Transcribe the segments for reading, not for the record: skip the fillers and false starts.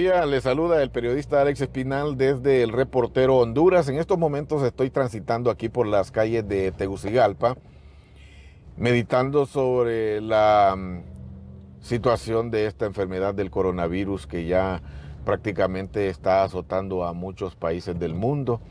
día, le saluda el periodista Alex Espinal desde el Reportero Honduras. En estos momentos estoy transitando aquí por las calles de Tegucigalpa, meditando sobre la situación de esta enfermedad del coronavirus que ya prácticamente está azotando a muchos países del mundo.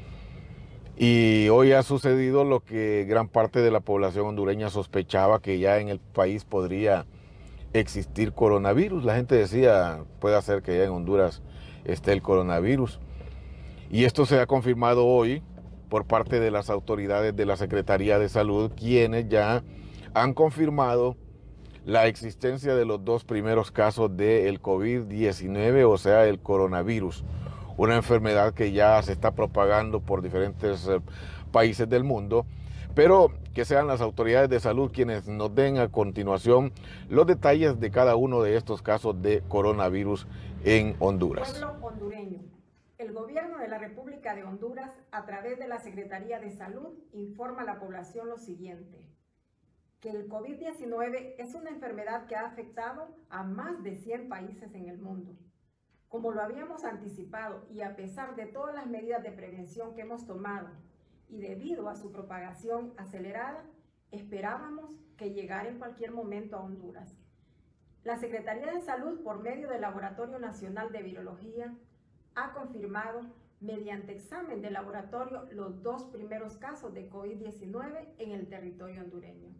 Y hoy ha sucedido lo que gran parte de la población hondureña sospechaba, que ya en el país podría existir coronavirus. La gente decía, puede ser que ya en Honduras esté el coronavirus. Y esto se ha confirmado hoy por parte de las autoridades de la Secretaría de Salud, quienes ya han confirmado la existencia de los dos primeros casos del COVID-19, o sea, el coronavirus, una enfermedad que ya se está propagando por diferentes países del mundo, pero que sean las autoridades de salud quienes nos den a continuación los detalles de cada uno de estos casos de coronavirus en Honduras. Pueblo hondureño. El gobierno de la República de Honduras, a través de la Secretaría de Salud, informa a la población lo siguiente: que el COVID-19 es una enfermedad que ha afectado a más de 100 países en el mundo. Como lo habíamos anticipado y a pesar de todas las medidas de prevención que hemos tomado y debido a su propagación acelerada, esperábamos que llegara en cualquier momento a Honduras. La Secretaría de Salud, por medio del Laboratorio Nacional de Virología, ha confirmado mediante examen de laboratorio los dos primeros casos de COVID-19 en el territorio hondureño.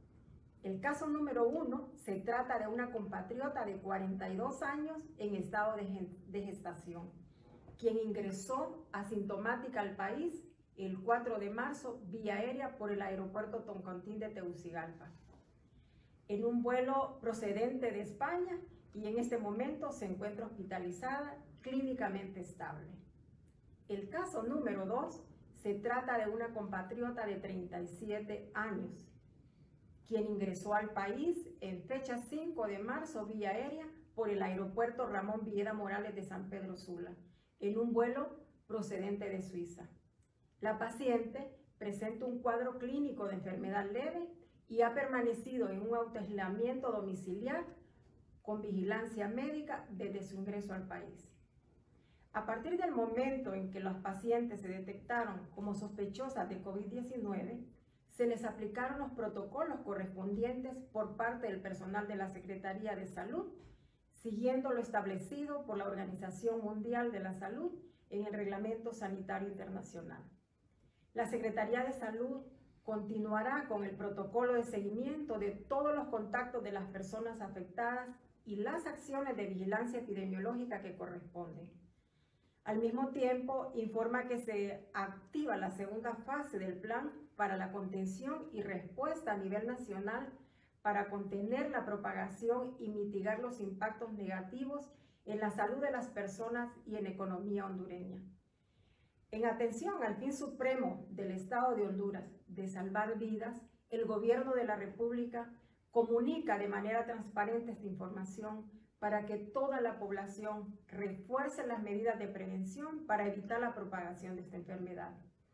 El caso número 1 se trata de una compatriota de 42 años en estado de gestación, quien ingresó asintomática al país el 4 de marzo vía aérea por el aeropuerto Toncontín de Tegucigalpa, en un vuelo procedente de España, y en este momento se encuentra hospitalizada, clínicamente estable. El caso número 2 se trata de una compatriota de 37 años, quien ingresó al país en fecha 5 de marzo vía aérea por el aeropuerto Ramón Villeda Morales de San Pedro Sula, en un vuelo procedente de Suiza. La paciente presenta un cuadro clínico de enfermedad leve y ha permanecido en un autoaislamiento domiciliar con vigilancia médica desde su ingreso al país. A partir del momento en que los pacientes se detectaron como sospechosas de COVID-19, se les aplicaron los protocolos correspondientes por parte del personal de la Secretaría de Salud, siguiendo lo establecido por la Organización Mundial de la Salud en el Reglamento Sanitario Internacional. La Secretaría de Salud continuará con el protocolo de seguimiento de todos los contactos de las personas afectadas y las acciones de vigilancia epidemiológica que corresponden. Al mismo tiempo, informa que se activa la segunda fase del plan para la contención y respuesta a nivel nacional para contener la propagación y mitigar los impactos negativos en la salud de las personas y en la economía hondureña. En atención al fin supremo del Estado de Honduras de salvar vidas, el Gobierno de la República comunica de manera transparente esta información para que toda la población refuerce las medidas de prevención para evitar la propagación de esta enfermedad.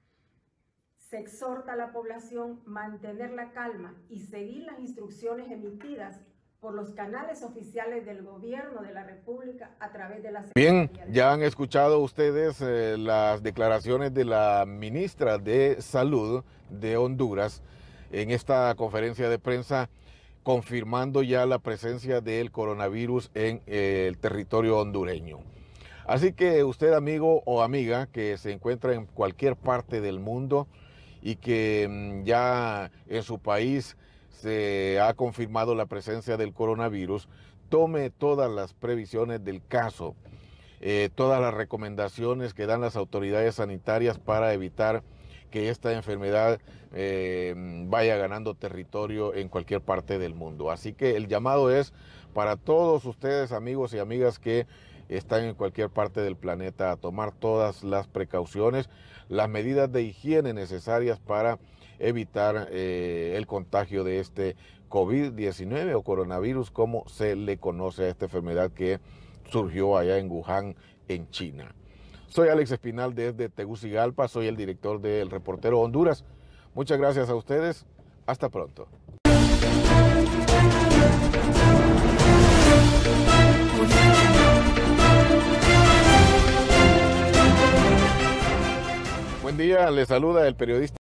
Se exhorta a la población a mantener la calma y seguir las instrucciones emitidas por los canales oficiales del Gobierno de la República a través de la Secretaría. Bien, ya han escuchado ustedes las declaraciones de la ministra de Salud de Honduras en esta conferencia de prensa, confirmando ya la presencia del coronavirus en el territorio hondureño. Así que usted, amigo o amiga que se encuentra en cualquier parte del mundo y que ya en su país se ha confirmado la presencia del coronavirus, tome todas las previsiones del caso, todas las recomendaciones que dan las autoridades sanitarias para evitar que esta enfermedad vaya ganando territorio en cualquier parte del mundo. Así que el llamado es para todos ustedes, amigos y amigas que están en cualquier parte del planeta, a tomar todas las precauciones, las medidas de higiene necesarias para evitar el contagio de este COVID-19 o coronavirus, como se le conoce a esta enfermedad que surgió allá en Wuhan, en China. Soy Alex Espinal desde Tegucigalpa, soy el director del Reportero Honduras. Muchas gracias a ustedes. Hasta pronto. día, le saluda el periodista